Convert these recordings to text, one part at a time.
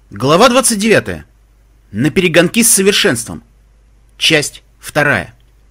Глава 29. На перегонки с совершенством. Часть 2.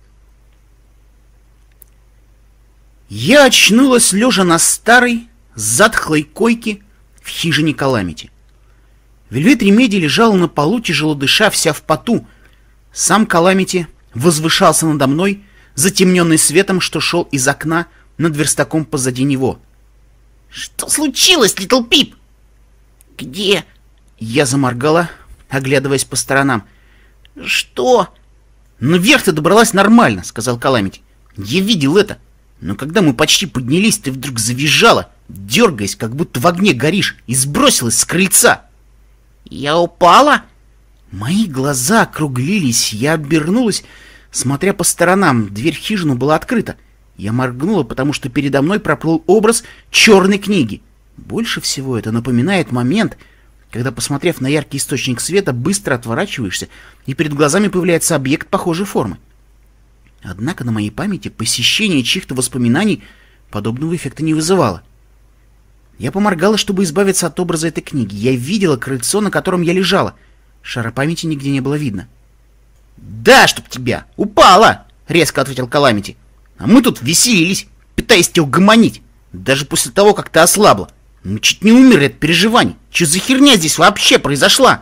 Я очнулась, лежа на старой, затхлой койке в хижине Каламити. Вельвет Ремеди лежала на полу, тяжело дыша, вся в поту. Сам Каламити возвышался надо мной, затемненный светом, что шел из окна над верстаком позади него. «Что случилось, Литл Пип?» «Где?» Я заморгала, оглядываясь по сторонам. «Что?» «Наверх ты добралась нормально», — сказал Каламити. «Я видел это. Но когда мы почти поднялись, ты вдруг завизжала, дергаясь, как будто в огне горишь, и сбросилась с крыльца». «Я упала?» Мои глаза округлились, я обернулась, смотря по сторонам. Дверь в хижину была открыта. Я моргнула, потому что передо мной проплыл образ черной книги. Больше всего это напоминает момент, когда, посмотрев на яркий источник света, быстро отворачиваешься, и перед глазами появляется объект похожей формы. Однако на моей памяти посещение чьих-то воспоминаний подобного эффекта не вызывало. Я поморгала, чтобы избавиться от образа этой книги. Я видела крыльцо, на котором я лежала. Шара памяти нигде не было видно. «Да, чтоб тебя! Упала!» — резко ответил Каламити. «А мы тут веселились, пытаясь тебя угомонить, даже после того, как ты ослабла. Мы чуть не умерли от переживаний. Что за херня здесь вообще произошла?»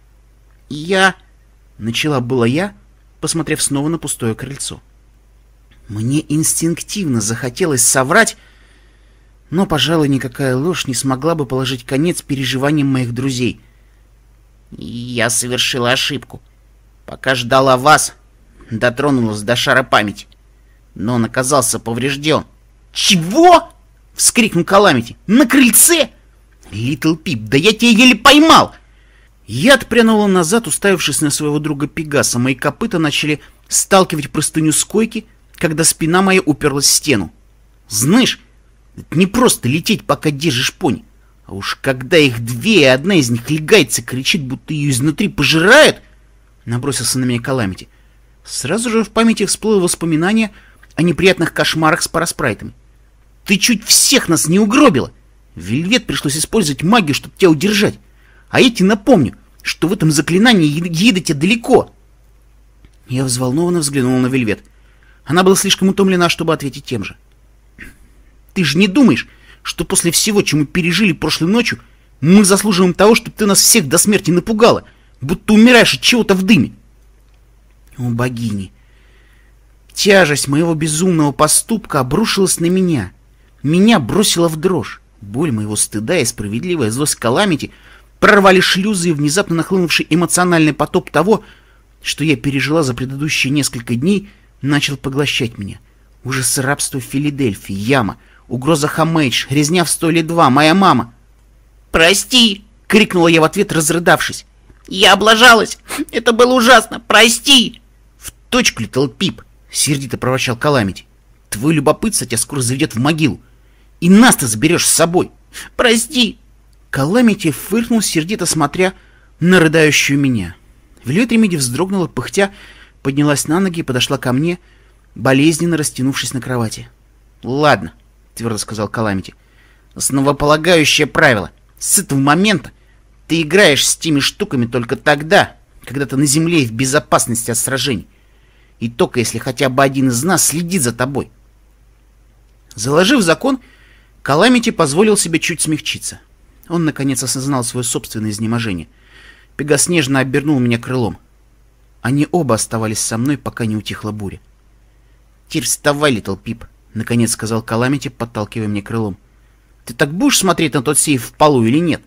Начала было я, посмотрев снова на пустое крыльцо. Мне инстинктивно захотелось соврать, но, пожалуй, никакая ложь не смогла бы положить конец переживаниям моих друзей. «Я совершила ошибку. Пока ждала вас, дотронулась до шара памяти. Но он оказался поврежден». «Чего?» — вскрикнул Каламити. «На крыльце? Литл Пип, да я тебя еле поймал!» Я отпрянула назад, уставившись на своего друга Пегаса. Мои копыта начали сталкивать простыню с койки, когда спина моя уперлась в стену. Знаешь, это не просто лететь, пока держишь пони. А уж когда их две, и одна из них легается, кричит, будто ее изнутри пожирают, набросился на меня Каламити. Сразу же в памяти всплыло воспоминание о неприятных кошмарах с параспрайтами. «Ты чуть всех нас не угробила! Вельвет пришлось использовать магию, чтобы тебя удержать. А я тебе напомню, что в этом заклинании едете далеко!» Я взволнованно взглянул на Вельвет. Она была слишком утомлена, чтобы ответить тем же. «Ты же не думаешь, что после всего, чем мы пережили прошлой ночью, мы заслуживаем того, чтобы ты нас всех до смерти напугала, будто умираешь от чего-то в дыме?» О, богини! Тяжесть моего безумного поступка обрушилась на меня. Меня бросило в дрожь. Боль моего стыда и справедливая злость Каламити прорвали шлюзы и внезапно нахлынувший эмоциональный потоп того, что я пережила за предыдущие несколько дней, начал поглощать меня. Ужасы рабства в Филадельфии, яма, угроза Хамейдж, резня в 102, моя мама. «Прости!» — крикнула я в ответ, разрыдавшись. «Я облажалась! Это было ужасно! Прости!» «В точку, Литл Пип!» — сердито проворчал Каламити. «Твое любопытство тебя скоро заведет в могилу. И нас ты заберешь с собой!» «Прости!» Каламити фыркнул, сердито смотря на рыдающую меня. Вельвет Ремеди вздрогнула, пыхтя, поднялась на ноги и подошла ко мне, болезненно растянувшись на кровати. «Ладно», — твердо сказал Каламити. «Основополагающее правило. С этого момента ты играешь с теми штуками только тогда, когда ты на земле и в безопасности от сражений. И только если хотя бы один из нас следит за тобой». Заложив закон, Каламити позволил себе чуть смягчиться. Он, наконец, осознал свое собственное изнеможение. Пегас нежно обернул меня крылом. Они оба оставались со мной, пока не утихла буря. «Теперь вставай, Литл Пип», — наконец сказал Каламити, подталкивая мне крылом. «Ты так будешь смотреть на тот сейф в полу или нет?»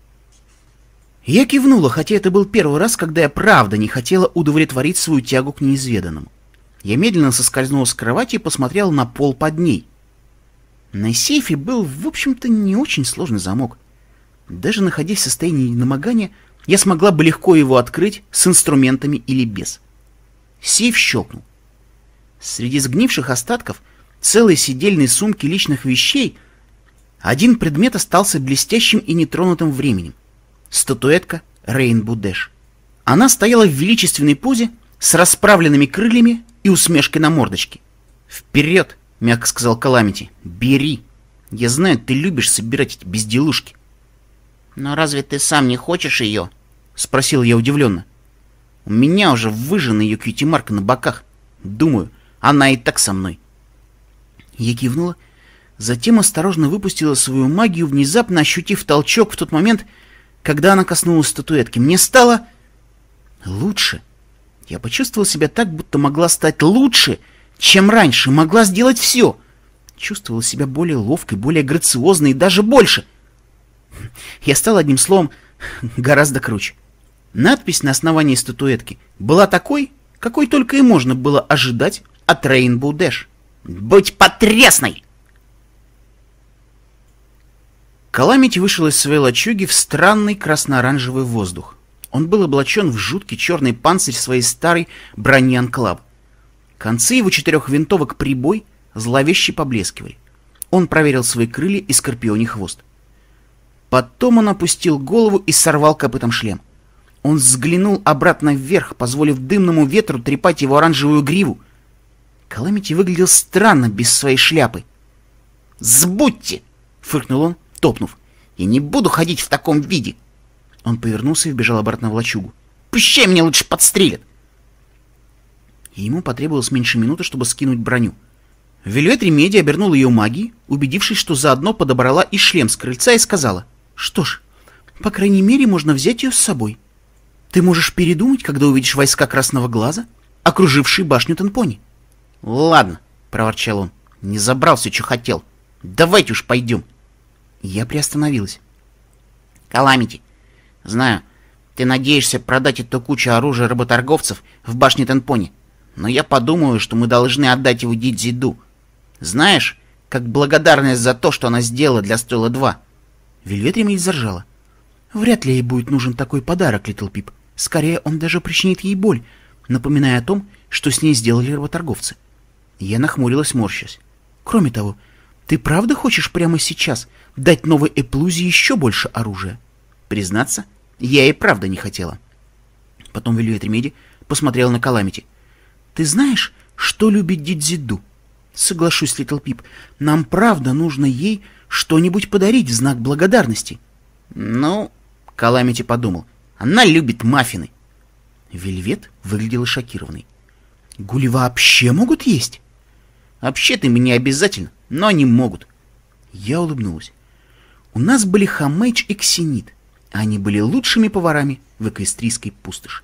Я кивнула, хотя это был первый раз, когда я правда не хотела удовлетворить свою тягу к неизведанному. Я медленно соскользнула с кровати и посмотрела на пол под ней. На сейфе был, в общем-то, не очень сложный замок. Даже находясь в состоянии недомогания, я смогла бы легко его открыть с инструментами или без. Сейф щелкнул. Среди сгнивших остатков целой сидельной сумки личных вещей один предмет остался блестящим и нетронутым временем. Статуэтка Рейнбоу Дэш. Она стояла в величественной позе с расправленными крыльями и усмешкой на мордочке. «Вперед!» — мягко сказал Каламити. «Бери! Я знаю, ты любишь собирать эти безделушки». «Но разве ты сам не хочешь ее?» спросил я удивленно. У меня уже выжжена ее кьюти-марка на боках. Думаю, она и так со мной. Я кивнула, затем осторожно выпустила свою магию, внезапно ощутив толчок в тот момент, когда она коснулась статуэтки. Мне стало лучше. Я почувствовала себя так, будто могла стать лучше, чем раньше, могла сделать все. Чувствовала себя более ловкой, более грациозной и даже больше. Я стала, одним словом, гораздо круче. Надпись на основании статуэтки была такой, какой только и можно было ожидать от Rainbow Dash. «Будь потрясной!» Каламити вышел из своей лачуги в странный красно-оранжевый воздух. Он был облачен в жуткий черный панцирь своей старой брони Анклав. Концы его 4 винтовок прибой зловеще поблескивали. Он проверил свои крылья и скорпионий хвост. Потом он опустил голову и сорвал копытом шлем. Он взглянул обратно вверх, позволив дымному ветру трепать его оранжевую гриву. Каламити выглядел странно без своей шляпы. «Сбудьте!» — фыркнул он, топнув. «Я не буду ходить в таком виде!» Он повернулся и вбежал обратно в лачугу. «Пущай меня лучше подстрелят!» И ему потребовалось меньше минуты, чтобы скинуть броню. Вельвет Ремеди обернула ее магией, убедившись, что заодно подобрала и шлем с крыльца, и сказала: «Что ж, по крайней мере, можно взять ее с собой. Ты можешь передумать, когда увидишь войска Красного Глаза, окружившие башню Тенпони». «Ладно», — проворчал он, — «не забрал все, что хотел. Давайте уж пойдем». Я приостановилась. «Каламити, знаю, ты надеешься продать эту кучу оружия работорговцев в башне Тенпони, но я подумаю, что мы должны отдать его Дидзиду. Знаешь, как благодарность за то, что она сделала для Стойла 2. Вельвет Ремеди заржала. «Вряд ли ей будет нужен такой подарок, Литл Пип. Скорее, он даже причинит ей боль, напоминая о том, что с ней сделали работорговцы». Я нахмурилась, морщась. «Кроме того, ты правда хочешь прямо сейчас дать новой Эплузе еще больше оружия?» Признаться, я и правда не хотела. Потом Вельвет Ремеди посмотрела на Каламити. «Ты знаешь, что любит Дидзиду?» «Соглашусь, Литл Пип, нам правда нужно ей что-нибудь подарить в знак благодарности». «Ну...» — Каламити подумал. «Она любит маффины». Вельвет выглядела шокированной. «Гули вообще могут есть?» «Вообще-то им не обязательно, но они могут». Я улыбнулась. У нас были Хамэйдж и Ксенит, а они были лучшими поварами в эквестрийской пустоши.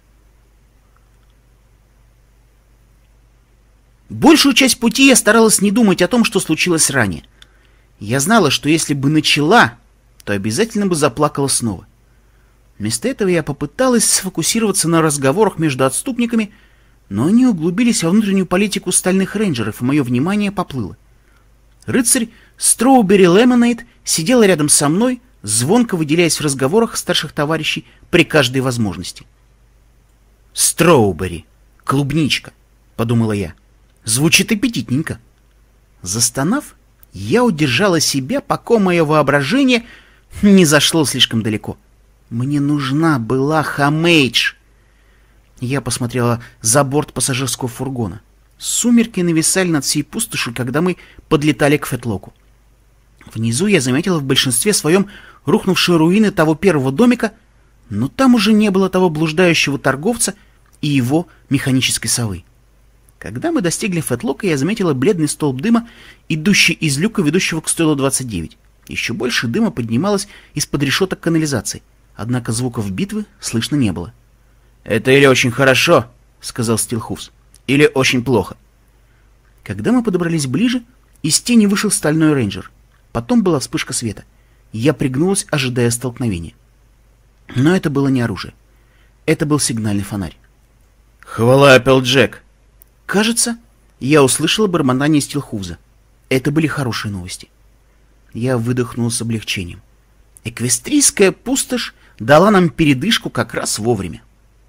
Большую часть пути я старалась не думать о том, что случилось ранее. Я знала, что если бы начала, то обязательно бы заплакала снова. Вместо этого я попыталась сфокусироваться на разговорах между отступниками, но они углубились во внутреннюю политику стальных рейнджеров, и мое внимание поплыло. Рыцарь Строубери Лемонейд сидел рядом со мной, звонко выделяясь в разговорах старших товарищей при каждой возможности. «Строубери, клубничка», — подумала я. Звучит аппетитненько. Застонав, я удержала себя, пока мое воображение не зашло слишком далеко. Мне нужна была Хамэйдж. Я посмотрела за борт пассажирского фургона. Сумерки нависали над всей пустошью, когда мы подлетали к Фетлоку. Внизу я заметила в большинстве своем рухнувшие руины того первого домика, но там уже не было того блуждающего торговца и его механической совы. Когда мы достигли Фетлока, я заметила бледный столб дыма, идущий из люка, ведущего к стойлу 29. Еще больше дыма поднималось из-под решеток канализации, однако звуков битвы слышно не было. «Это или очень хорошо, — сказал Стилхуфс, — или очень плохо». Когда мы подобрались ближе, из тени вышел стальной рейнджер. Потом была вспышка света. Я пригнулась, ожидая столкновения. Но это было не оружие. Это был сигнальный фонарь. «Хвала, Эпплджек!» Кажется, я услышала бормотание Стилхуфза. Это были хорошие новости. Я выдохнул с облегчением. Эквестрийская пустошь дала нам передышку как раз вовремя.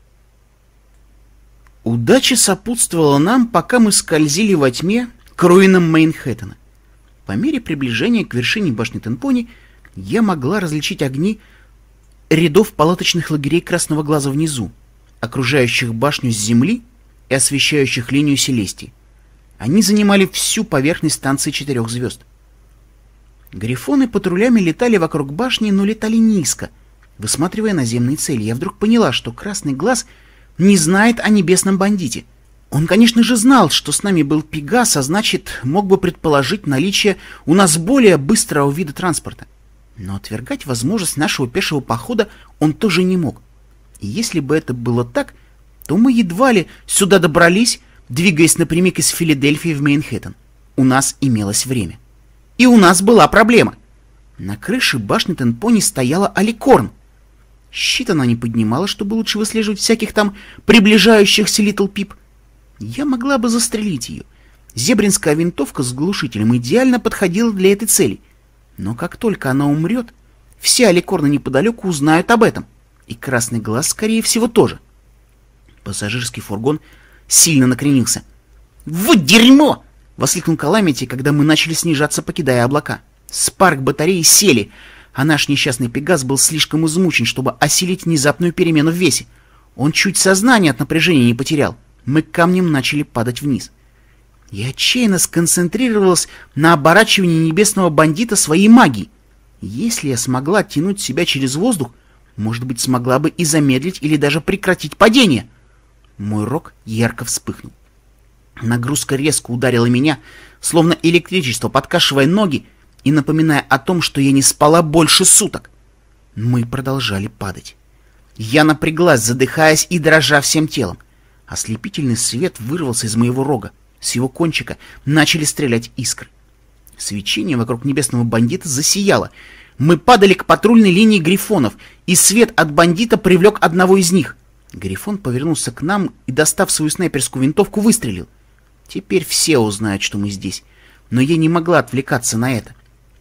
Удача сопутствовала нам, пока мы скользили во тьме к руинам Мейнхэттена. По мере приближения к вершине башни Тенпони я могла различить огни рядов палаточных лагерей Красного Глаза внизу, окружающих башню с земли и освещающих линию Селестии. Они занимали всю поверхность станции 4 звезд. Грифоны патрулями летали вокруг башни, но летали низко, Высматривая наземные цели, я вдруг поняла, что Красный Глаз не знает о небесном бандите. Он, конечно же, знал, что с нами был Пегас, а значит, мог бы предположить наличие у нас более быстрого вида транспорта. Но отвергать возможность нашего пешего похода он тоже не мог. И если бы это было так, то мы едва ли сюда добрались, двигаясь напрямик из Филадельфии в Мейнхэттен. У нас имелось время. И у нас была проблема. На крыше башни Тенпони стояла Аликорн. Щит она не поднимала, чтобы лучше выслеживать всяких там приближающихся Литл Пип. Я могла бы застрелить ее. Зебринская винтовка с глушителем идеально подходила для этой цели. Но как только она умрет, все Аликорны неподалеку узнают об этом. И Красный Глаз, скорее всего, тоже. Пассажирский фургон сильно накренился. «Вот дерьмо!» — воскликнул Каламити, когда мы начали снижаться, покидая облака. Спарк батареи сели, а наш несчастный Пегас был слишком измучен, чтобы осилить внезапную перемену в весе. Он чуть сознание от напряжения не потерял. Мы камнем начали падать вниз. Я отчаянно сконцентрировалась на оборачивании небесного бандита своей магией. Если я смогла тянуть себя через воздух, может быть, смогла бы и замедлить или даже прекратить падение. Мой рог ярко вспыхнул. Нагрузка резко ударила меня, словно электричество, подкашивая ноги и напоминая о том, что я не спала больше суток. Мы продолжали падать. Я напряглась, задыхаясь и дрожа всем телом. Ослепительный свет вырвался из моего рога. С его кончика начали стрелять искры. Свечение вокруг небесного бандита засияло. Мы падали к патрульной линии грифонов, и свет от бандита привлек одного из них. Грифон повернулся к нам и, достав свою снайперскую винтовку, выстрелил. Теперь все узнают, что мы здесь. Но я не могла отвлекаться на это.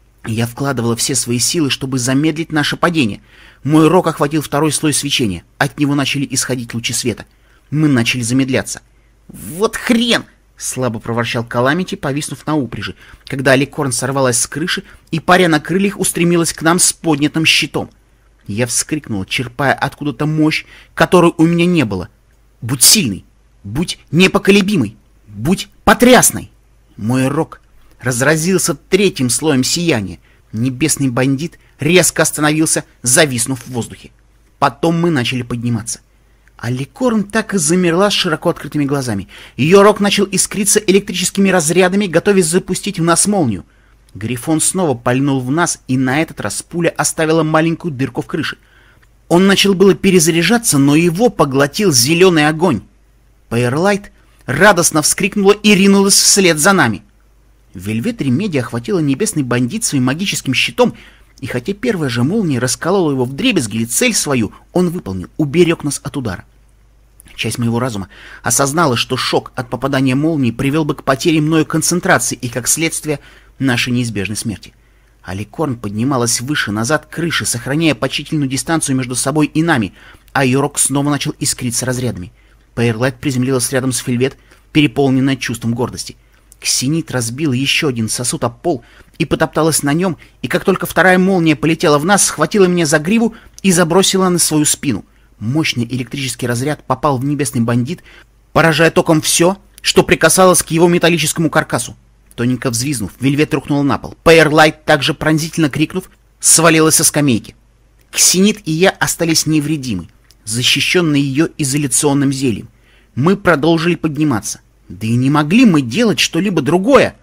Я вкладывала все свои силы, чтобы замедлить наше падение. Мой рог охватил второй слой свечения. От него начали исходить лучи света. Мы начали замедляться. «Вот хрен!» — слабо проворчал Каламити, повиснув на упряжи, когда Аликорн сорвалась с крыши и, паря на крыльях, устремилась к нам с поднятым щитом. Я вскрикнул, черпая откуда-то мощь, которой у меня не было. «Будь сильный! Будь непоколебимый! Будь потрясной!» Мой рог разразился третьим слоем сияния. Небесный бандит резко остановился, зависнув в воздухе. Потом мы начали подниматься. Аликорн так и замерла с широко открытыми глазами. Ее рог начал искриться электрическими разрядами, готовясь запустить в нас молнию. Грифон снова пальнул в нас, и на этот раз пуля оставила маленькую дырку в крыше. Он начал было перезаряжаться, но его поглотил зеленый огонь. Пейерлайт радостно вскрикнула и ринулась вслед за нами. Вельвет Ремеди охватила небесный бандит своим магическим щитом, и хотя первая же молния расколола его вдребезги, или цель свою он выполнил, уберег нас от удара. Часть моего разума осознала, что шок от попадания молнии привел бы к потере мною концентрации и, как следствие, нашей неизбежной смерти. Аликорн поднималась выше-назад крыши, сохраняя почтительную дистанцию между собой и нами, а ее рог снова начал искриться разрядами. Пейерлайт приземлилась рядом с Вельвет, переполненная чувством гордости. Ксенит разбила еще один сосуд об пол и потопталась на нем, и как только вторая молния полетела в нас, схватила меня за гриву и забросила на свою спину. Мощный электрический разряд попал в небесный бандит, поражая током все, что прикасалось к его металлическому каркасу. Тоненько взвизнув, Вельвет рухнула на пол. Пейерлайт, также пронзительно крикнув, свалилась со скамейки. Ксенит и я остались невредимы, защищенные ее изоляционным зельем. Мы продолжили подниматься. Да и не могли мы делать что-либо другое.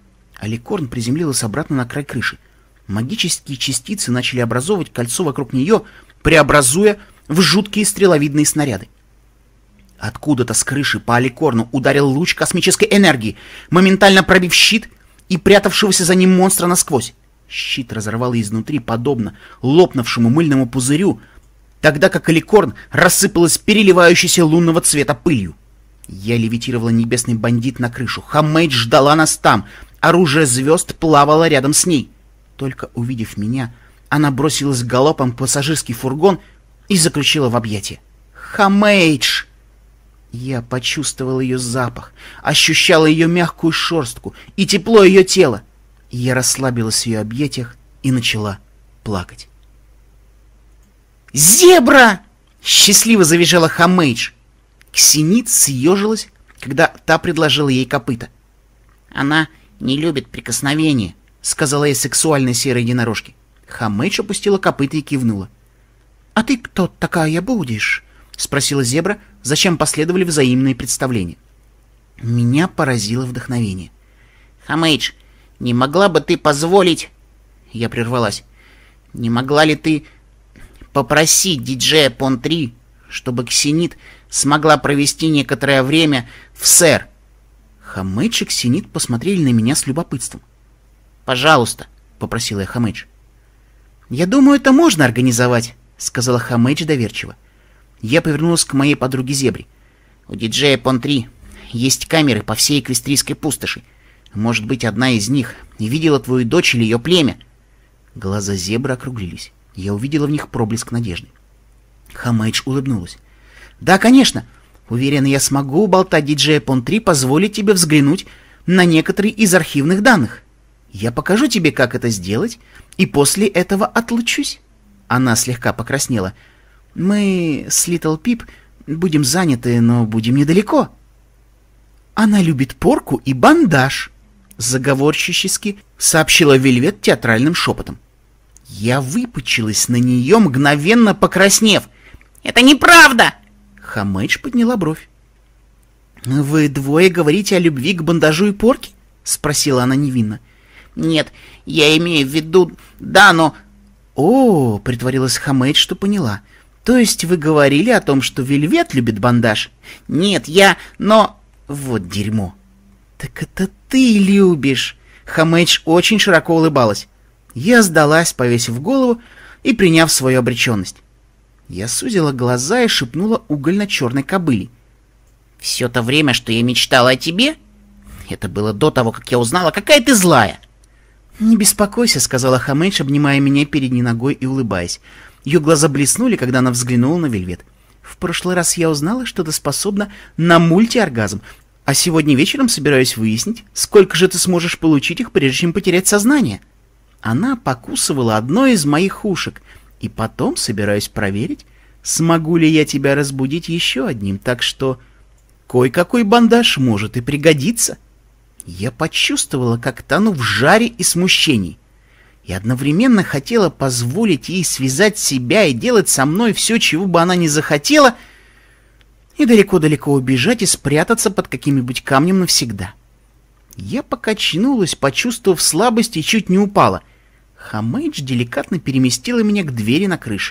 Аликорн приземлилась обратно на край крыши. Магические частицы начали образовывать кольцо вокруг нее, преобразуя в жуткие стреловидные снаряды. Откуда-то с крыши по Аликорну ударил луч космической энергии, моментально пробив щит и прятавшегося за ним монстра насквозь. Щит разорвало изнутри, подобно лопнувшему мыльному пузырю, тогда как Аликорн рассыпалась переливающейся лунного цвета пылью. Я левитировала небесный бандит на крышу. Хаммейдж ждала нас там. Оружие звезд плавало рядом с ней. Только увидев меня, она бросилась галопом в пассажирский фургон и заключила в объятия. Хаммейдж! Я почувствовал ее запах, ощущала ее мягкую шерстку и тепло ее тела. Я расслабилась в ее объятиях и начала плакать. «Зебра!» — счастливо завизжала Хаммейдж. Ксенит съежилась, когда та предложила ей копыта. «Она не любит прикосновения», — сказала ей сексуальная серая единорожка. Хаммейдж опустила копыта и кивнула. «А ты кто такая будешь?» — спросила зебра, зачем последовали взаимные представления. Меня поразило вдохновение. Хамэйдж, не могла бы ты позволить... Я прервалась. Не могла ли ты попросить диджея Пон-3, чтобы Ксенит смогла провести некоторое время в СЭР? Хамэйдж и Ксенит посмотрели на меня с любопытством. «Пожалуйста», — попросила я Хамэйдж. «Я думаю, это можно организовать», — сказала Хамэйдж доверчиво. Я повернулась к моей подруге Зебре. «У диджея Пон-3 есть камеры по всей Эквестрийской пустоши. Может быть, одна из них видела твою дочь или ее племя?» Глаза Зебры округлились. Я увидела в них проблеск надежды. Хамэйдж улыбнулась. «Да, конечно. Уверена, я смогу уболтать диджея Пон-3 позволить тебе взглянуть на некоторые из архивных данных. Я покажу тебе, как это сделать, и после этого отлучусь». Она слегка покраснела. «Мы с Литл Пип будем заняты, но будем недалеко». «Она любит порку и бандаж», — заговорщически сообщила Вельвет театральным шепотом. Я выпучилась на нее, мгновенно покраснев. «Это неправда!» Хамэйдж подняла бровь. «Вы двое говорите о любви к бандажу и порке?» — спросила она невинно. «Нет, я имею в виду... Да, но...» «О, — притворилась Хамэйдж, что поняла. То есть вы говорили о том, что Вельвет любит бандаж?» «Нет, я... Но...» «Вот дерьмо!» «Так это ты любишь!» Хамэйдж очень широко улыбалась. Я сдалась, повесив голову и приняв свою обреченность. Я сузила глаза и шепнула угольно-черной кобыле. «Все то время, что я мечтала о тебе, это было до того, как я узнала, какая ты злая!» «Не беспокойся», — сказала Хамэйдж, обнимая меня передней ногой и улыбаясь. Ее глаза блеснули, когда она взглянула на Вельвет. «В прошлый раз я узнала, что ты способна на мультиоргазм, а сегодня вечером собираюсь выяснить, сколько же ты сможешь получить их, прежде чем потерять сознание». Она покусывала одно из моих ушек, и потом собираюсь проверить, смогу ли я тебя разбудить еще одним, так что кой-какой бандаж может и пригодиться. Я почувствовала, как тону в жаре и смущении, и одновременно хотела позволить ей связать себя и делать со мной все, чего бы она ни захотела, и далеко-далеко убежать и спрятаться под каким-нибудь камнем навсегда. Я покачнулась, почувствовав слабость, и чуть не упала. Хамэйдж деликатно переместила меня к двери на крыше.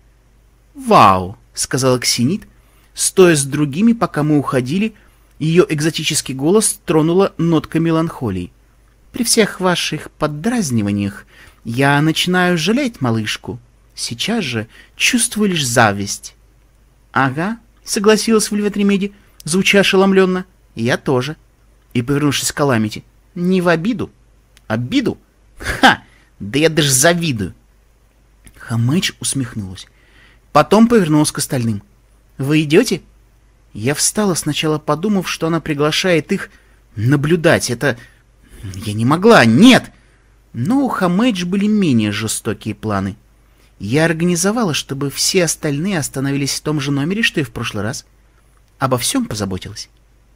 «Вау!» — сказала Ксенит, стоя с другими, пока мы уходили. Ее экзотический голос тронула нотка меланхолии. «При всех ваших поддразниваниях я начинаю жалеть малышку. Сейчас же чувствую лишь зависть». «Ага», — согласилась Вельвет Ремеди, звуча ошеломленно. «Я тоже». И, повернувшись к Каламити: «Не в обиду». «Обиду? Ха! Да я даже завидую!» Хамэйдж усмехнулась. Потом повернулась к остальным. «Вы идете?» Я встала, сначала подумав, что она приглашает их наблюдать. Это... Я не могла, нет! Но у Хамэйдж были менее жестокие планы. Я организовала, чтобы все остальные остановились в том же номере, что и в прошлый раз. Обо всем позаботилась.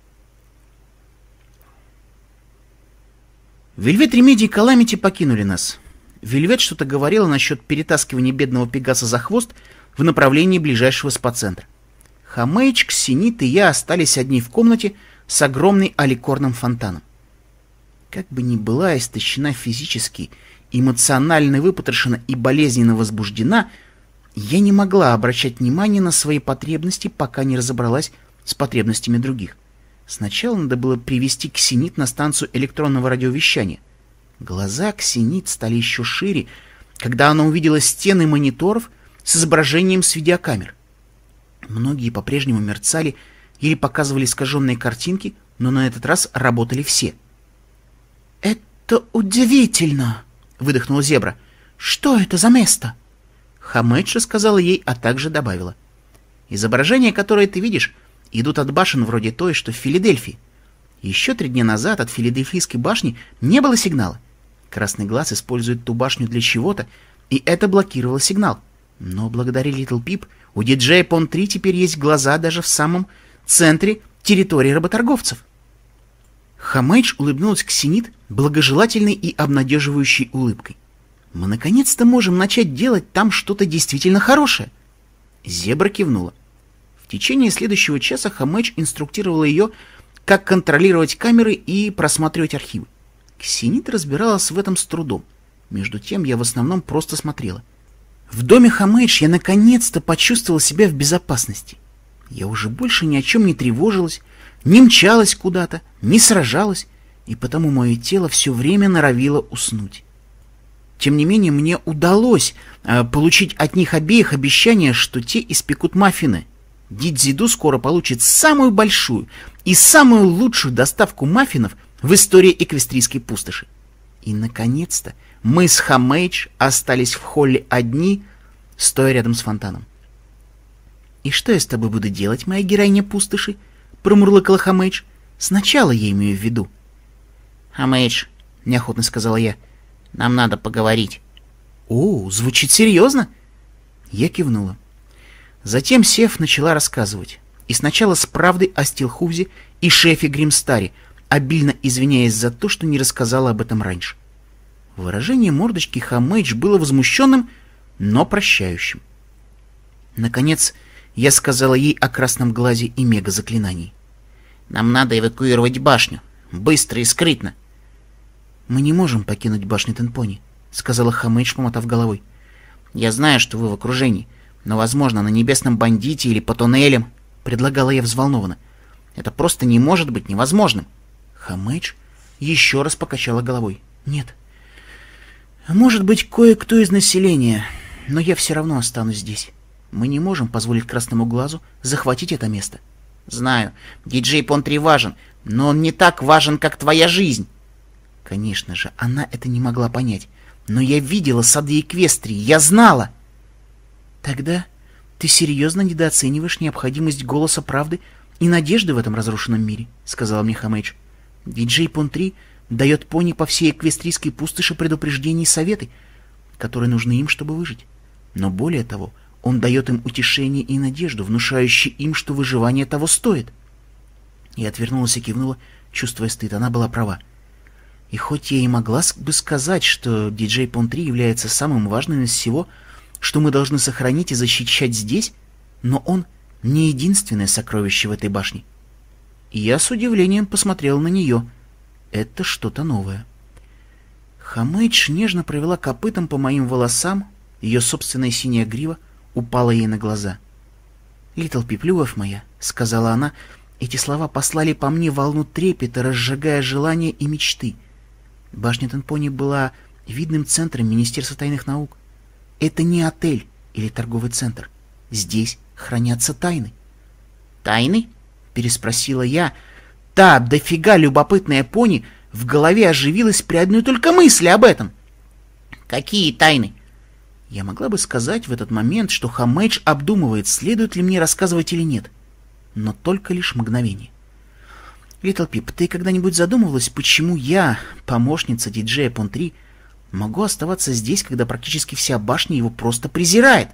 Вельвет, Ремеди и Каламити покинули нас. Вельвет что-то говорила насчет перетаскивания бедного Пегаса за хвост в направлении ближайшего спа-центра. Хамэйдж, Ксенит и я остались одни в комнате с огромным аликорным фонтаном. Как бы ни была истощена физически, эмоционально выпотрошена и болезненно возбуждена, я не могла обращать внимание на свои потребности, пока не разобралась с потребностями других. Сначала надо было привести Ксенит на станцию электронного радиовещания. Глаза Ксенит стали еще шире, когда она увидела стены мониторов с изображением с видеокамер. Многие по-прежнему мерцали или показывали искаженные картинки, но на этот раз работали все. «Это удивительно!» — выдохнула зебра. «Что это за место?» Хамэйдж рассказала ей, а также добавила: «Изображения, которые ты видишь, идут от башен вроде той, что в Филадельфии. Еще 3 дня назад от Филадельфийской башни не было сигнала. Красный глаз использует ту башню для чего-то, и это блокировало сигнал. Но благодаря Литл Пип у диджея Пон-3 теперь есть глаза даже в самом центре территории работорговцев». Хамэйдж улыбнулась Ксенит благожелательной и обнадеживающей улыбкой. «Мы наконец-то можем начать делать там что-то действительно хорошее». Зебра кивнула. В течение следующего часа Хамэч инструктировала ее, как контролировать камеры и просматривать архивы. Ксенит разбиралась в этом с трудом. Между тем я в основном просто смотрела. В доме Хамэч я наконец-то почувствовала себя в безопасности. Я уже больше ни о чем не тревожилась, не мчалась куда-то, не сражалась, и потому мое тело все время норовило уснуть. Тем не менее, мне удалось получить от них обеих обещание, что те испекут маффины. Дидзиду скоро получит самую большую и самую лучшую доставку маффинов в истории эквестрийской пустоши. И, наконец-то, мы с Хамэйдж остались в холле одни, стоя рядом с фонтаном. «И что я с тобой буду делать, моя героиня пустоши?» — промурлыкала Хамэйдж. «Сначала я имею в виду». «Хамэйдж», — неохотно сказала я, — «нам надо поговорить». «О, звучит серьезно?» Я кивнула. Затем Сев начала рассказывать. И сначала с правдой о Стилхузе и шефе Гримстаре, обильно извиняясь за то, что не рассказала об этом раньше. Выражение мордочки Хамэйдж было возмущенным, но прощающим. Наконец, я сказала ей о красном глазе и мега-заклинании. «Нам надо эвакуировать башню. Быстро и скрытно». «Мы не можем покинуть башню Тенпони», — сказала Хамэйдж, помотав головой. «Я знаю, что вы в окружении, но, возможно, на небесном бандите или по туннелям», — предлагала я взволнованно. «Это просто не может быть невозможным». Хамэйдж еще раз покачала головой. «Нет. Может быть, кое-кто из населения, но я все равно останусь здесь. Мы не можем позволить Красному Глазу захватить это место». «Знаю, диджей Пон-3 важен, но он не так важен, как твоя жизнь». Конечно же, она это не могла понять. Но я видела сады Эквестрии, я знала. «Тогда ты серьезно недооцениваешь необходимость голоса правды и надежды в этом разрушенном мире», — сказала мне Хамэйдж. «Диджей Пон-3 дает пони по всей эквестрийской пустоши предупреждения и советы, которые нужны им, чтобы выжить. Но более того, он дает им утешение и надежду, внушающие им, что выживание того стоит». Я отвернулась и кивнула, чувствуя стыд. Она была права. И хоть я и могла бы сказать, что диджей Пон-3 является самым важным из всего, что мы должны сохранить и защищать здесь, но он не единственное сокровище в этой башне. И я с удивлением посмотрел на нее. Это что-то новое. Хамэйдж нежно провела копытом по моим волосам, ее собственная синяя грива упала ей на глаза. «Литл Пип, любовь моя», — сказала она, — эти слова послали по мне волну трепета, разжигая желания и мечты. Башня Тенпони была видным центром Министерства тайных наук. Это не отель или торговый центр. Здесь хранятся тайны. «Тайны?» — переспросила я. Та дофига любопытная пони в голове оживилась при одной только мысли об этом. «Какие тайны?» Я могла бы сказать в этот момент, что Хамэйдж обдумывает, следует ли мне рассказывать или нет. Но только лишь мгновение. «Литл Пип, ты когда-нибудь задумывалась, почему я, помощница диджея Пон-3, могу оставаться здесь, когда практически вся башня его просто презирает?»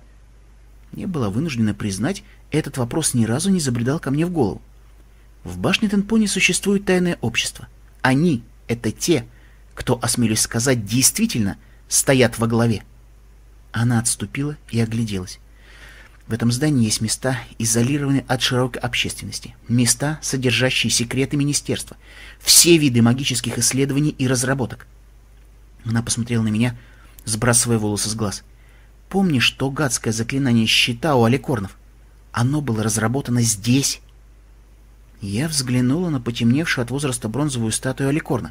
Я была вынуждена признать, этот вопрос ни разу не забредал ко мне в голову. В башне Тенпони существует тайное общество. Они — это те, кто, осмелюсь сказать, действительно стоят во главе. Она отступила и огляделась. В этом здании есть места, изолированные от широкой общественности. Места, содержащие секреты министерства. Все виды магических исследований и разработок. Она посмотрела на меня, сбрасывая волосы с глаз. «Помнишь то гадское заклинание щита у аликорнов? Оно было разработано здесь». Я взглянула на потемневшую от возраста бронзовую статую аликорна.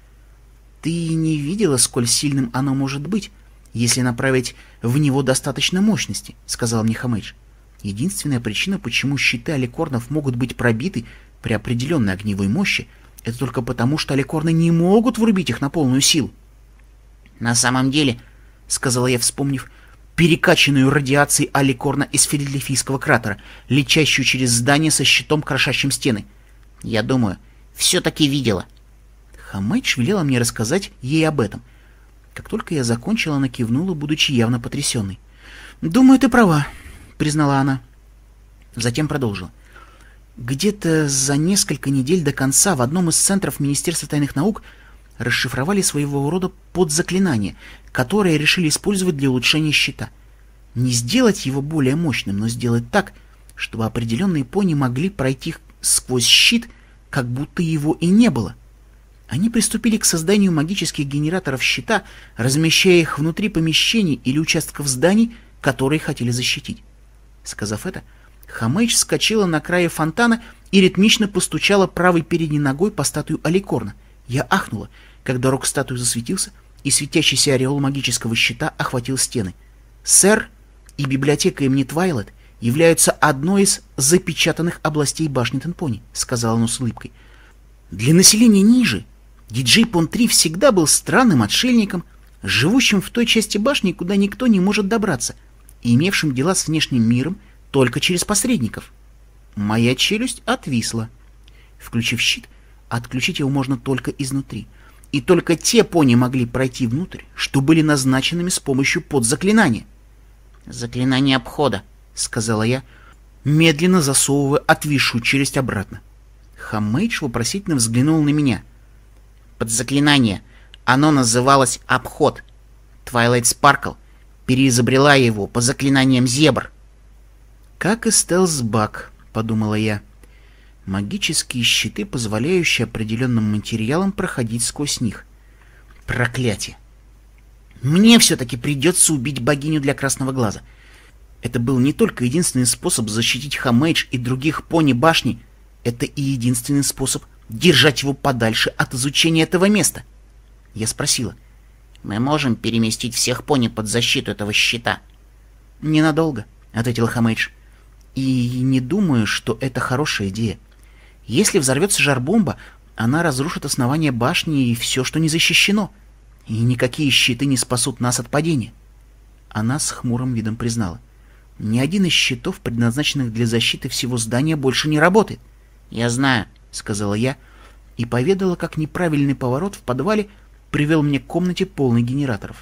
«Ты не видела, сколь сильным оно может быть, если направить в него достаточно мощности», — сказал мне Хамэйдж. «Единственная причина, почему щиты аликорнов могут быть пробиты при определенной огневой мощи, это только потому, что аликорны не могут врубить их на полную силу». «На самом деле», — сказала я, вспомнив перекачанную радиацией аликорна из Филадельфийского кратера, летящую через здание со щитом, крошащим стены, «я думаю, все-таки видела». Хамэйдж велела мне рассказать ей об этом. Как только я закончила, она кивнула, будучи явно потрясенной. «Думаю, ты права», — признала она. Затем продолжила. «Где-то за несколько недель до конца в одном из центров Министерства тайных наук расшифровали своего рода подзаклинание, которое решили использовать для улучшения щита. Не сделать его более мощным, но сделать так, чтобы определенные пони могли пройти сквозь щит, как будто его и не было. Они приступили к созданию магических генераторов щита, размещая их внутри помещений или участков зданий, которые хотели защитить. Сказав это, Хамейдж вскочила на крае фонтана и ритмично постучала правой передней ногой по статую Аликорна. Я ахнула, когда рог статуи засветился, и светящийся ореол магического щита охватил стены. «Сэр и библиотека имени Твайлайт являются одной из запечатанных областей башни Тенпони», — сказала она с улыбкой. «Для населения ниже диджей Пон-3 всегда был странным отшельником, живущим в той части башни, куда никто не может добраться, и имевшим дела с внешним миром только через посредников». Моя челюсть отвисла. Включив щит, отключить его можно только изнутри. И только те пони могли пройти внутрь, что были назначенными с помощью подзаклинания. «Заклинание обхода», — сказала я, медленно засовывая отвисшую челюсть обратно. Хамейдж вопросительно взглянул на меня. «Подзаклинание. Оно называлось обход. Твайлайт Спаркл переизобрела его по заклинаниям зебр». «Как и стелс-баг», — подумала я. Магические щиты, позволяющие определенным материалам проходить сквозь них. Проклятие! Мне все-таки придется убить богиню для красного глаза. Это был не только единственный способ защитить Хамейдж и других пони башни, это и единственный способ держать его подальше от изучения этого места. Я спросила. «Мы можем переместить всех пони под защиту этого щита?» «Ненадолго», — ответила Хамейдж. «И не думаю, что это хорошая идея. Если взорвется жар-бомба, она разрушит основание башни и все, что не защищено. И никакие щиты не спасут нас от падения». Она с хмурым видом признала. «Ни один из щитов, предназначенных для защиты всего здания, больше не работает». «Я знаю», — сказала я, и поведала, как неправильный поворот в подвале привел меня к комнате полной генераторов.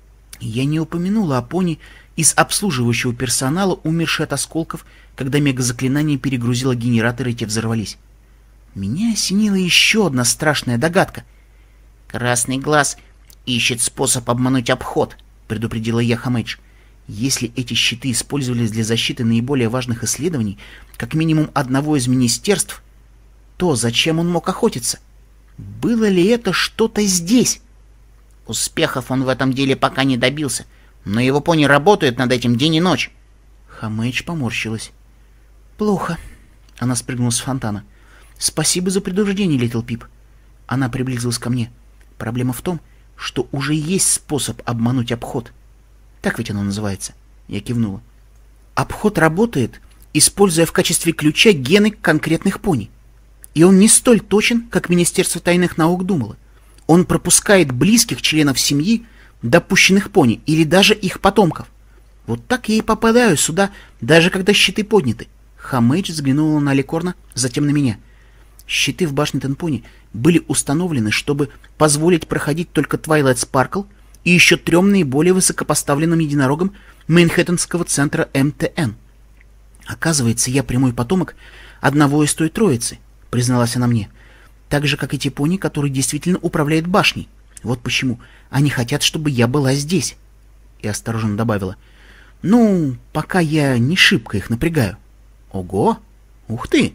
Я не упомянула о пони из обслуживающего персонала, умершей от осколков, когда мегазаклинание перегрузило генераторы, и те взорвались. Меня осенила еще одна страшная догадка. «Красный глаз ищет способ обмануть обход», — предупредила я Хамейдж. «Если эти щиты использовались для защиты наиболее важных исследований, как минимум одного из министерств, то зачем он мог охотиться? Было ли это что-то здесь?» «Успехов он в этом деле пока не добился, но его пони работают над этим день и ночь». Хамейдж поморщилась. «Плохо». Она спрыгнула с фонтана. «Спасибо за предупреждение, Литл Пип». Она приблизилась ко мне. «Проблема в том, что уже есть способ обмануть обход. Так ведь оно называется». Я кивнула. «Обход работает, используя в качестве ключа гены конкретных пони. И он не столь точен, как Министерство тайных наук думало. Он пропускает близких членов семьи, допущенных пони, или даже их потомков. Вот так я и попадаю сюда, даже когда щиты подняты». Хамейдж взглянула на Аликорна, затем на меня. Щиты в башне Тенпони были установлены, чтобы позволить проходить только Твайлайт Спаркл и еще 3 наиболее высокопоставленным единорогам Манхэттенского центра МТН. «Оказывается, я прямой потомок одного из той троицы», — призналась она мне, «так же, как и те пони, которые действительно управляют башней. Вот почему они хотят, чтобы я была здесь». И осторожно добавила: «Ну, пока я не шибко их напрягаю». «Ого! Ух ты!»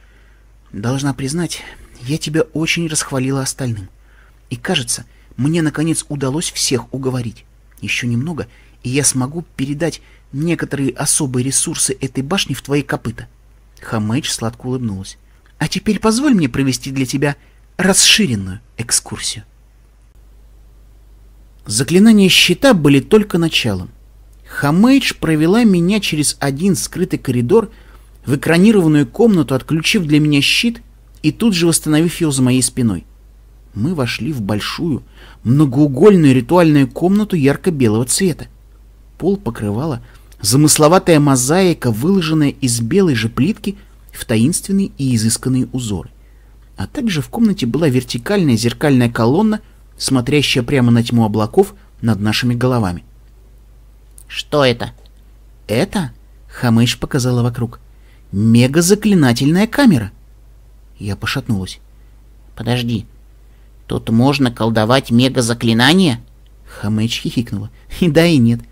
«Должна признать, я тебя очень расхвалила остальным. И, кажется, мне, наконец, удалось всех уговорить. Еще немного, и я смогу передать некоторые особые ресурсы этой башни в твои копыта». Хамейдж сладко улыбнулась. «А теперь позволь мне провести для тебя расширенную экскурсию». Заклинания щита были только началом. Хамейдж провела меня через один скрытый коридор в экранированную комнату, отключив для меня щит и тут же восстановив его за моей спиной. Мы вошли в большую, многоугольную ритуальную комнату ярко-белого цвета. Пол покрывала замысловатая мозаика, выложенная из белой же плитки в таинственные и изысканные узоры. А также в комнате была вертикальная зеркальная колонна, смотрящая прямо на тьму облаков над нашими головами. «Что это?» «Это?» — Хамейдж показала вокруг. «Мега-заклинательная камера». Я пошатнулась. «Подожди, тут можно колдовать мега-заклинания?» Хамейдж хихикнула. «И да, и нет.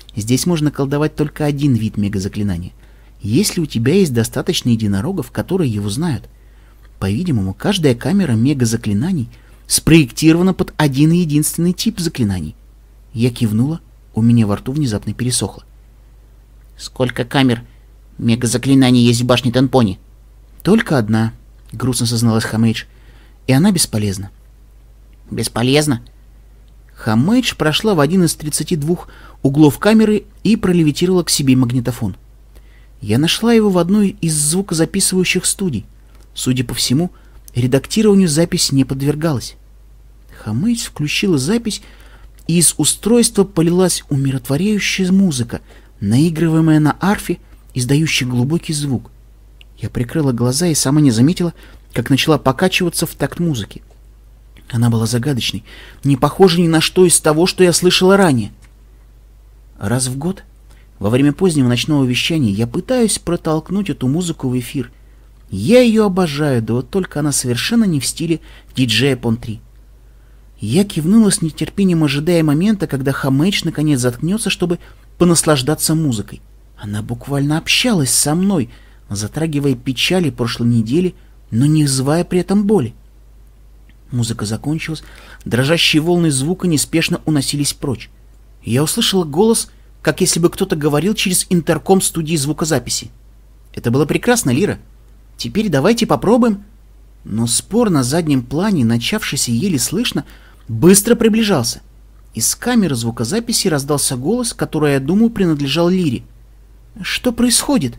Здесь можно колдовать только один вид мегазаклинания. Если у тебя есть достаточно единорогов, которые его знают. По-видимому, каждая камера мегазаклинаний спроектирована под один и единственный тип заклинаний. Я кивнула, у меня во рту внезапно пересохло. Сколько камер мегазаклинаний есть в башне Тенпони? Только одна, грустно созналась Хамэйдж, и она бесполезна. Бесполезно? Хамэйдж прошла в один из 32 углов камеры и пролевитировала к себе магнитофон. Я нашла его в одной из звукозаписывающих студий. Судя по всему, редактированию запись не подвергалась. Хамэйдж включила запись, и из устройства полилась умиротворяющая музыка, наигрываемая на арфе, издающая глубокий звук. Я прикрыла глаза и сама не заметила, как начала покачиваться в такт музыки. Она была загадочной, не похожей ни на что из того, что я слышала ранее. Раз в год, во время позднего ночного вещания, я пытаюсь протолкнуть эту музыку в эфир. Я ее обожаю, да вот только она совершенно не в стиле диджея Пон-3. Я кивнула с нетерпением, ожидая момента, когда Хамэйдж наконец заткнется, чтобы понаслаждаться музыкой. Она буквально общалась со мной, затрагивая печали прошлой недели, но не вызывая при этом боли. Музыка закончилась, дрожащие волны звука неспешно уносились прочь. Я услышала голос, как если бы кто-то говорил через интерком студии звукозаписи. Это было прекрасно, Лира. Теперь давайте попробуем. Но спор на заднем плане, начавшийся еле слышно, быстро приближался. Из камеры звукозаписи раздался голос, который, я думаю, принадлежал Лире. Что происходит?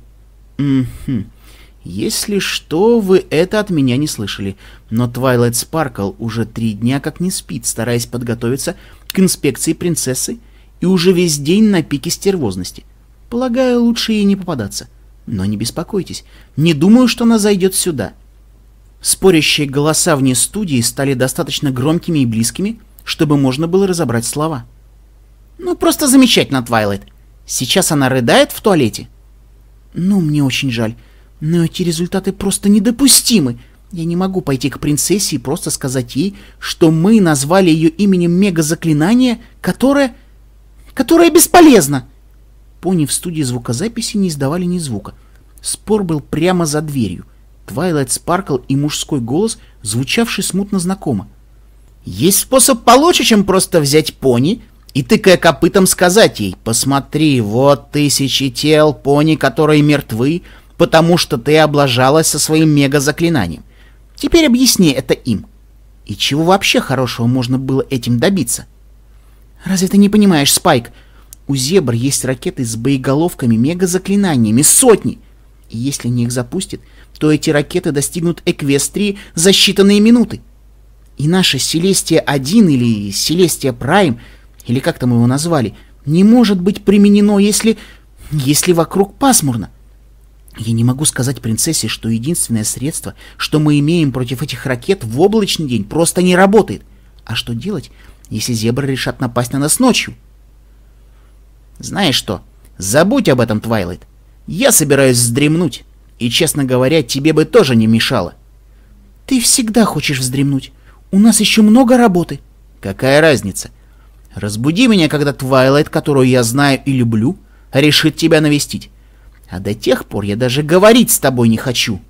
Если что, вы это от меня не слышали, но Твайлайт Спаркл уже 3 дня как не спит, стараясь подготовиться к инспекции принцессы, и уже весь день на пике стервозности. Полагаю, лучше ей не попадаться. Но не беспокойтесь, не думаю, что она зайдет сюда. Спорящие голоса вне студии стали достаточно громкими и близкими, чтобы можно было разобрать слова. Ну, просто замечательно, Твайлайт. Сейчас она рыдает в туалете? Ну, мне очень жаль, но эти результаты просто недопустимы. Я не могу пойти к принцессе и просто сказать ей, что мы назвали ее именем мегазаклинания, которое бесполезно. Пони в студии звукозаписи не издавали ни звука. Спор был прямо за дверью. Твайлайт Спаркл и мужской голос, звучавший смутно знакомо. Есть способ получше, чем просто взять пони и, тыкая копытом, сказать ей: посмотри, вот 1000 тел пони, которые мертвы, потому что ты облажалась со своим мегазаклинанием. Теперь объясни это им. И чего вообще хорошего можно было этим добиться? Разве ты не понимаешь, Спайк? У зебр есть ракеты с боеголовками мегазаклинаниями, сотни. И если они их запустят, то эти ракеты достигнут Эквестрии за считанные минуты. И наша Селестия-1 или Селестия Прайм, или как там его назвали, не может быть применено, если вокруг пасмурно. Я не могу сказать принцессе, что единственное средство, что мы имеем против этих ракет в облачный день, просто не работает. А что делать, если зебры решат напасть на нас ночью? Знаешь что, забудь об этом, Твайлайт. Я собираюсь вздремнуть, и, честно говоря, тебе бы тоже не мешало. Ты всегда хочешь вздремнуть. У нас еще много работы. Какая разница? Разбуди меня, когда Твайлайт, которую я знаю и люблю, решит тебя навестить. А до тех пор я даже говорить с тобой не хочу.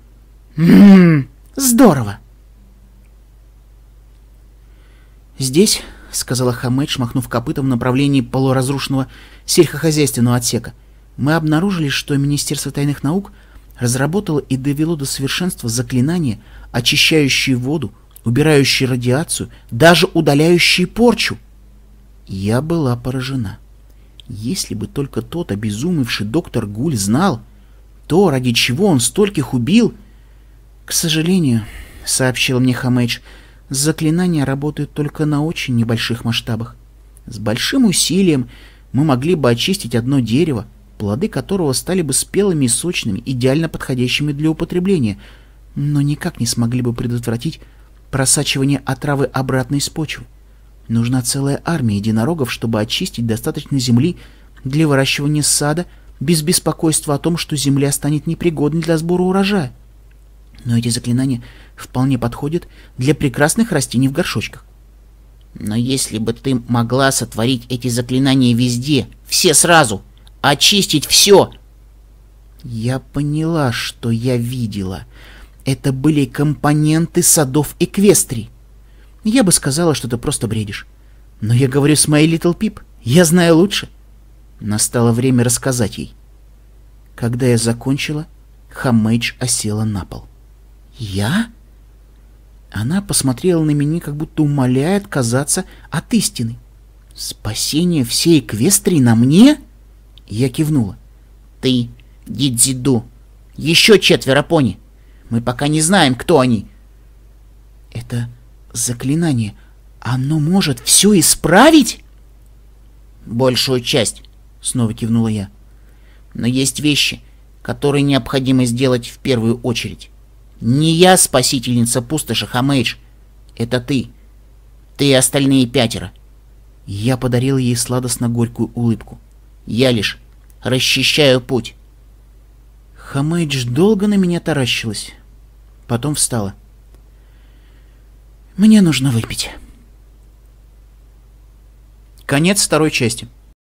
Здорово. Здесь, — сказала Хамэйдж, махнув копытом в направлении полуразрушенного сельскохозяйственного отсека, — мы обнаружили, что Министерство тайных наук разработало и довело до совершенства заклинания, очищающие воду, убирающие радиацию, даже удаляющие порчу. Я была поражена. Если бы только тот обезумевший доктор Гуль знал, то, ради чего он стольких убил... К сожалению, — сообщила мне Хамэйдж, — заклинания работают только на очень небольших масштабах. С большим усилием мы могли бы очистить одно дерево, плоды которого стали бы спелыми и сочными, идеально подходящими для употребления, но никак не смогли бы предотвратить просачивание отравы обратно из почвы. Нужна целая армия единорогов, чтобы очистить достаточно земли для выращивания сада без беспокойства о том, что земля станет непригодной для сбора урожая. Но эти заклинания вполне подходят для прекрасных растений в горшочках. Но если бы ты могла сотворить эти заклинания везде, все сразу, очистить все... Я поняла, что я видела. Это были компоненты садов Эквестрии. Я бы сказала, что ты просто бредишь. Но я говорю с моей Литл Пип. Я знаю лучше. Настало время рассказать ей. Когда я закончила, Хамэйдж осела на пол. Я? Она посмотрела на меня, как будто умоляя отказаться от истины. Спасение всей Эквестрии на мне? Я кивнула. Ты, Дидзиду, еще 4 пони. Мы пока не знаем, кто они. Это заклинание. Оно может все исправить? Большую часть, снова кивнула я. Но есть вещи, которые необходимо сделать в первую очередь. Не я спасительница пустоши, Хамэйдж. Это ты. Ты и остальные 5. Я подарил ей сладостно-горькую улыбку. Я лишь расчищаю путь. Хамэйдж долго на меня таращилась. Потом встала. Мне нужно выпить. Конец 2 части.